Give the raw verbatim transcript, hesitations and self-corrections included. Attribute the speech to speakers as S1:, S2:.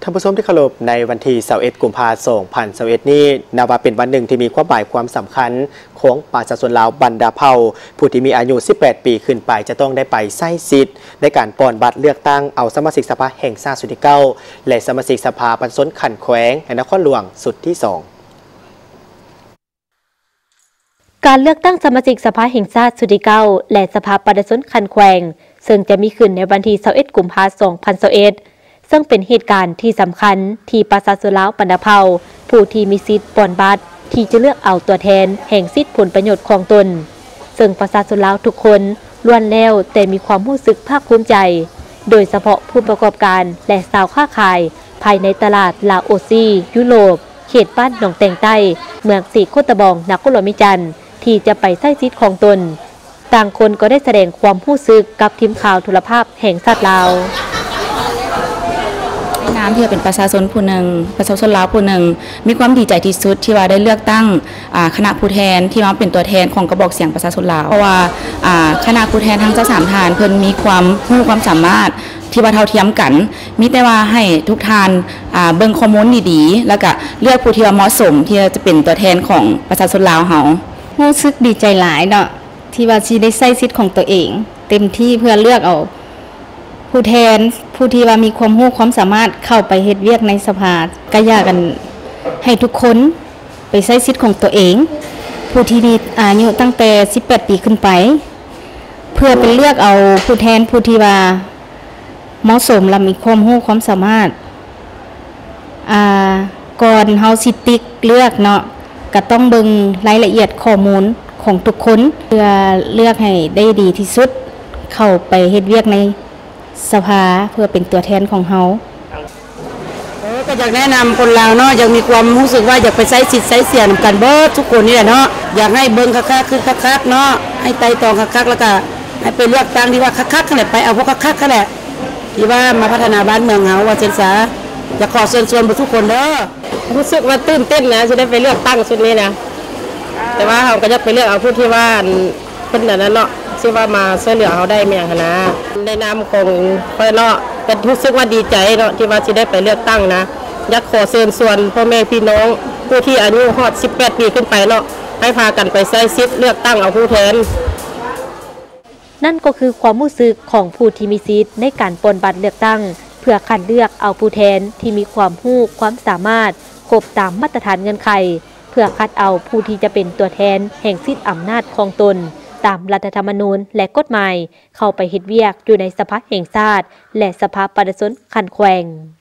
S1: ท่านผู้ชมที่เคารพในวันที่ยี่สิบเอ็ดกุมภาพันธ์สองพันยี่สิบเอ็ดนี้นับว่าเป็นวันหนึ่งที่มีความหมายความสำคัญของประชาชนลาวบรรดาเผ่าผู้ที่มีอายุสิบแปดปีขึ้นไปจะต้องได้ไปใช้สิทธิ์ในการป้อนบัตรเลือกตั้งเอาสมาชิกสภาแห่งชาติสุดที่เก้าและสมาชิกสภาประชาชนขันแขวงในนครหลวงสุดที่สอง
S2: การเลือกตั้งสมาชิกสภาแห่งชาติสุดที่เก้าและสภาประชาชนขันแขวงซึ่งจะมีขึ้นในวันที่ยี่สิบเอ็ดกุมภาพันธ์สองพันยี่สิบเอ็ดซึ่งเป็นเหตุการณ์ที่สำคัญที่ประชาชนลาวบรรดาเผ่าผู้ที่มีสิทธิ์ป้อนบัตรที่จะเลือกเอาตัวแทนแห่งสิทธิผลประโยชน์ของตนซึ่งประชาชนลาวทุกคนล้วนแล้วแต่มีความรู้สึกภาคภูมิใจโดยเฉพาะผู้ประกอบการและสาวค้าขายภายในตลาดลาโอซียุโรปเขตบ้านหนองแตงใต้เมืองสีโคตะบองนครหลวงมิจันทร์ที่จะไปใช้สิทธิ์ของตนต่างคนก็ได้แสดงความรู้สึกกับทีมข่าวโทรภาพแห่งชาติลาว
S3: น้ำที่เป็นประชาชนผู้หนึ่งประชาชนลาวผู้หนึ่งมีความดีใจที่สุดที่ว่าได้เลือกตั้งคณะผู้แทนที่มาเป็นตัวแทนของกระบอกเสียงประชาชนลาวเพราะว่าคณะผู้แทนทั้งเจ้าสามทานเพิ่นมีความรู้ความสามารถที่ว่าเท่าเทียมกันมีแต่ว่าให้ทุกทานเบิ่งข้อมูลดีๆแล้วก็เลือกผู้ที่เหมาะสมที่จะเป็นตัวแทนของประชาชนลาวเฮา
S4: รู้สึกดีใจหลายเนาะที่ว่าสิได้ใช้สิทธิ์ของตัวเองเต็มที่เพื่อเลือกเอาผู้แทนผู้ที่ว่ามีความรู้ความสามารถเข้าไปเฮ็ดเวียกในสภาก็อยากกันให้ทุกคนไปใช้สิทธิ์ของตัวเองผู้ที่มีอายุตั้งแต่สิบแปดปีขึ้นไปเพื่อไปเลือกเอาผู้แทนผู้ที่ว่าเหมาะสมและมีความรู้ความสามารถอ่าก่อนเฮาสิติ๊กเลือกเนาะก็ต้องเบิ่งรายละเอียดข้อมูลของทุกคนเพื่อเลือกให้ได้ดีที่สุดเข้าไปเฮ็ดเวียกในสภาเพื่อเป็นตัวแทนของเฮา
S5: ก็อยากแนะนำคนลาวเนาะอยากมีความรู้สึกว่าอยากไปใช้สิทธิ์ใช้เสียงกันเบิดทุกคนนี่แหละเนาะอยากให้เบิ่งคักๆขึ้นคักๆเนาะให้ไต่ตองคักๆแล้วก็ให้ไปเลือกตั้งที่ว่าคักๆนั่นแหละไปเอาพวกคักๆนั่นแหละที่ว่ามาพัฒนาบ้านเมืองเฮาว่าเจนสาอยากขอเชิญชวนทุกคนเด้อรู้สึกว่าตื่นเต้นนะจะได้ไปเลือกตั้งชุดนี้นะแต่ว่าเราก็จะไปเลือกเอาผู้ที่ว่าคนนั้นเนาะที่ว่ามาช่วยเหลือเขาได้เมียนะในนามของคอยเนาะเป็นรู้สึกว่าดีใจเนาะที่ว่าจะได้ไปเลือกตั้งนะอยากขอเชิญชวนพ่อแม่พี่น้องผู้ที่อายุฮอดสิบแปดปีขึ้นไปเนาะให้พากันไปใช้สิทธิ์เลือกตั้งเอาผู้แทน
S2: นั่นก็คือความรู้สึกของผู้ที่มีสิทธิ์ในการปนบัตรเลือกตั้งเพื่อคัดเลือกเอาผู้แทนที่มีความรู้ความสามารถครบตามมาตรฐานเงื่อนไขเพื่อคัดเอาผู้ที่จะเป็นตัวแทนแห่งสิทธิอำนาจของตนตามรัฐธรรมนูญและกฎหมายเข้าไปเฮ็ดเวียกอยู่ในสภาแห่งชาติและสภาประชาชนขันแขวง